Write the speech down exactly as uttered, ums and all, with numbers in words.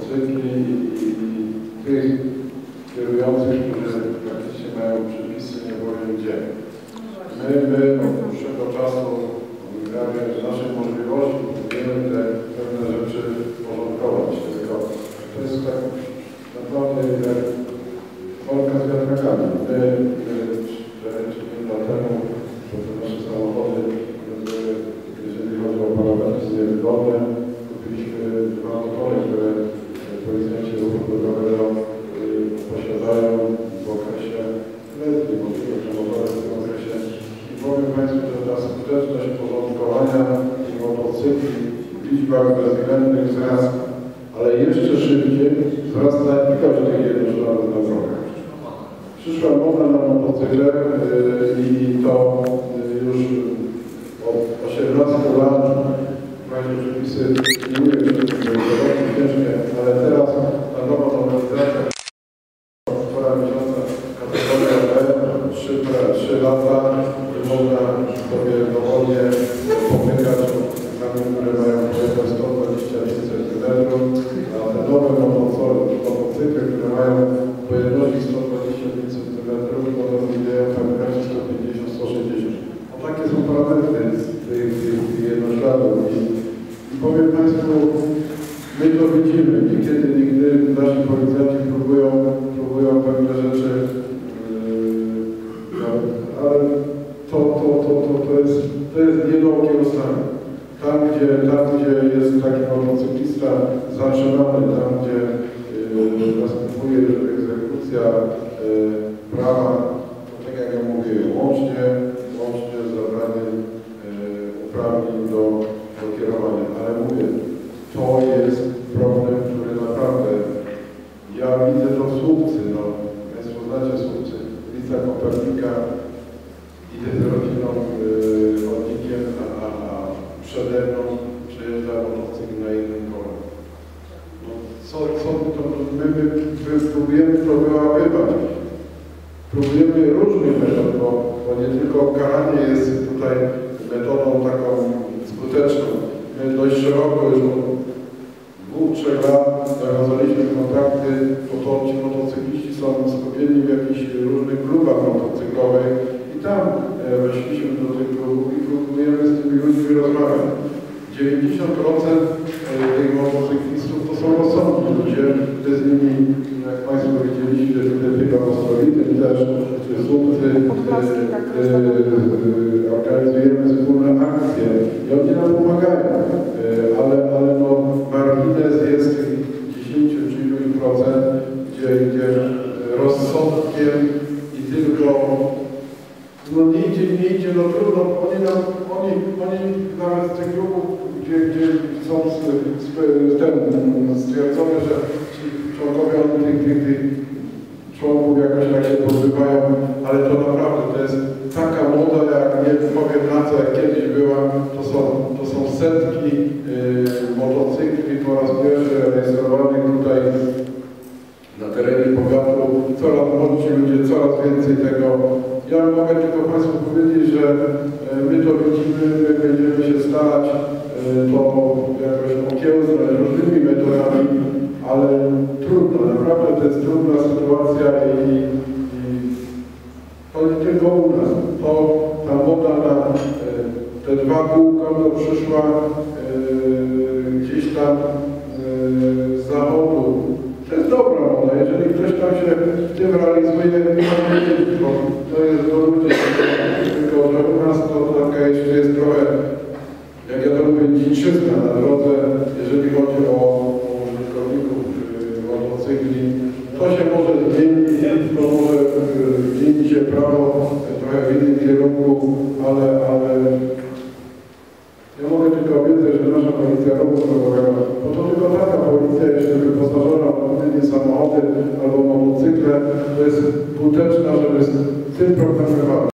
motocykli i, i tych kierujących, którzy praktycznie mają przepisy nie powiem gdzie. My, my od dłuższego czasu gramy w naszych możliwości, próbujemy te pewne rzeczy porządkować, tylko to jest tak naprawdę jak walka z wiatrakami. My, cztery trzy dni temu, to te nasze samochody, jeżeli chodzi o parapety niewydolne, kupiliśmy dwa motory, które policjanci ruchu drogowego posiadają w okresie letnim, możliwe, że motory w tym okresie. I powiem Państwu, że ta skuteczność porządkowania tych motocykli w liczbach bezwzględnych wzrasta, ale jeszcze szybciej wzrasta ilość tych jednoszlanych na drogach. Przyszła moda na motocykle i to już od osiemnastu lat mają przepisy, nie mówię, że to jest ciężkie, ale teraz ta nowa nowelizacja półtora miesiąca kategoria B, trzy lata, można sobie dowolnie pomykać egzamin, które mają sto dwadzieścia pięć centymetrów, a te nowe motocykle, które mają pojemności sto dwadzieścia pięć centymetrów, one rozwijają pojemności sto pięćdziesiąt do stu sześćdziesięciu. No takie są parametry tych, tych, tych jednośladów. I, I powiem Państwu, my to widzimy. Niekiedy, nigdy nasi policjanci próbują, próbują pewne rzeczy, yy, ale to, to, to, to, to, jest, to jest nie do okiełznania. Tam gdzie, tam, gdzie jest taki motocyklista zatrzymany, tam, gdzie yy, następuje egzekucja yy, prawa, to tak jak ja mówię, łącznie, łącznie z zabraniem yy, uprawnień do, do kierowania. Ale mówię, to jest problem, który naprawdę, ja widzę to w Słupcy, no, Państwo znacie Słupcy, ulica Kopernika, idę z rodziną yy, chodnikiem, a, a, a przede mną przejeżdża motocykl na innym kole. No, co, co to, my, my, my próbujemy to wyłapywać. Próbujemy różnych metod, bo, bo nie tylko karanie jest tutaj metodą taką skuteczną. My dość szeroko już od dwóch, trzech lat nawiązaliśmy kontakty, bo to ci motocykliści są skupieni w jakichś różnych klubach motocyklowych i tam e, weszliśmy do tych klubów i próbujemy z tymi ludźmi rozmawiać. dziewięćdziesiąt procent tych motocyklistów to są rozsądni ludzie, ty z nimi, jak Państwo widzieliście, tutaj chyba w Ostrowity też, czy Słupcy, organizujemy wspólne akcje i oni nam pomagają, ale, ale no, margines jest tych dziesięć czy iluś procent, gdzie, gdzie rozsądkiem i tylko no nie idzie, nie idzie, no trudno, oni, nam, oni, oni nawet z tych klubów, gdzie, gdzie są stwierdzone, że ci członkowie tych, tych, tych członków jakoś tak się pozbywają, ale to naprawdę to jest taka moda, jak nie powiem na co, jak kiedyś była, to są, to są setki yy, motocykli po raz pierwszy rejestrowanych tutaj na terenie powiatu. Coraz młodsi ludzie, coraz więcej tego. Ja mogę tylko Państwu powiedzieć, że my to widzimy, my będziemy się starać to jakoś okiełznać różnymi metodami, ale trudno, naprawdę to jest trudna sytuacja i, i to nie tylko u nas. To ta moda na te dwa kółka to przyszła gdzieś tam z zachodu. To jest dobra moda, jeżeli ktoś tam się w tym realizuje, bo to jest do ludzi, tylko że u nas to taka jeszcze jest trochę, jak ja to mówię, dziczyzna na drodze, jeżeli chodzi o, o użytkowników motocykli. To się może zmienić, to może zmieni się prawo trochę w innym kierunku, ale, ale ja mogę tylko obiecać, że nasza policja ruchu drogowego, bo to tylko taka policja, jeśli wyposażona w odpowiednie samochody albo motocykle, to jest skuteczna, żeby z tym problemem walczyć.